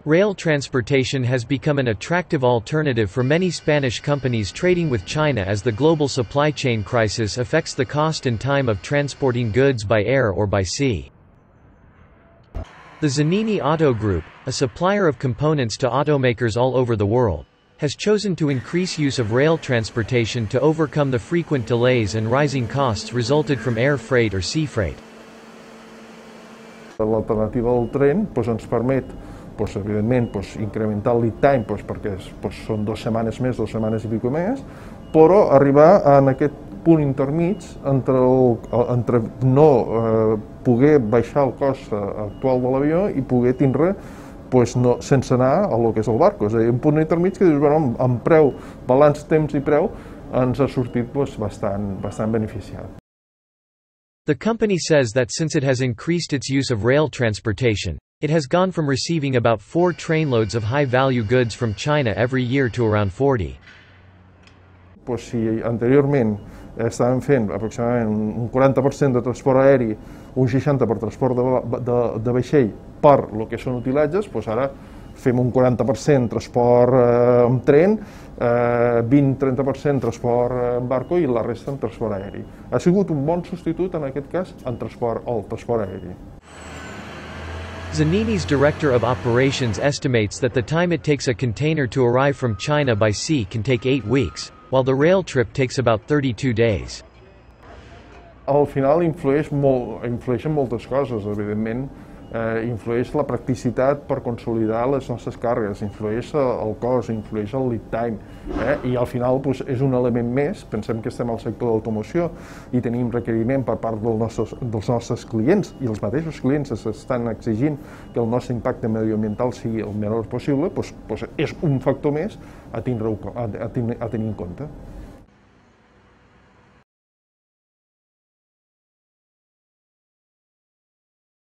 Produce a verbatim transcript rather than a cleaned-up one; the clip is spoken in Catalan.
Rail transportation has become an attractive alternative for many Spanish companies trading with China as the global supply chain crisis affects the cost and time of transporting goods by air or by sea. The Zanini Auto Group, a supplier of components to automakers all over the world, has chosen to increase use of rail transportation to overcome the frequent delays and rising costs resulted from air freight or sea freight. L'alternativa del tren doncs, ens permet doncs, evidentment, doncs, incrementar el lead time doncs, perquè doncs, són dues setmanes més, dues setmanes i pico més, però arribar en aquest punt intermig entre, el, entre no eh, poder baixar el cost actual de l'avió i poder tindre doncs, no, sense anar a lo que és el barco. És a dir, un punt intermig que dius, bueno, amb preu, balanç temps i preu, ens ha sortit doncs, bastant, bastant beneficiat. The company says that since it has increased its use of rail transportation, it has gone from receiving about four trainloads of high-value goods from China every year to around forty. Pues si anteriorment estàvem fent aproximadament un quaranta per cent de transport aeri, un seixanta per cent per transport de, de, de vaixell per el que són utilatges, doncs ara fem un quaranta per cent transport eh, amb tren, eh, vint a trenta per cent transport en barco i la resta en transport aeri. Ha sigut un bon substitut en aquest cas en transport, el transport aeri. Zanini's director of operations estimates that the time it takes a container to arrive from China by sea can take eight weeks, while the rail trip takes about thirty-two days. Al final influeix, molt, influeixen moltes coses, evidentment. Eh, influeix la practicitat per consolidar les nostres càrregues, influeix el cost, influeix el lead time, eh? I al final doncs, és un element més. Pensem que estem al sector d'automoció i tenim requeriment per part dels nostres, dels nostres clients i els mateixos clients estan exigint que el nostre impacte medioambiental sigui el menor possible, doncs, doncs és un factor més a, tindre, a, a, tenir, a tenir en compte.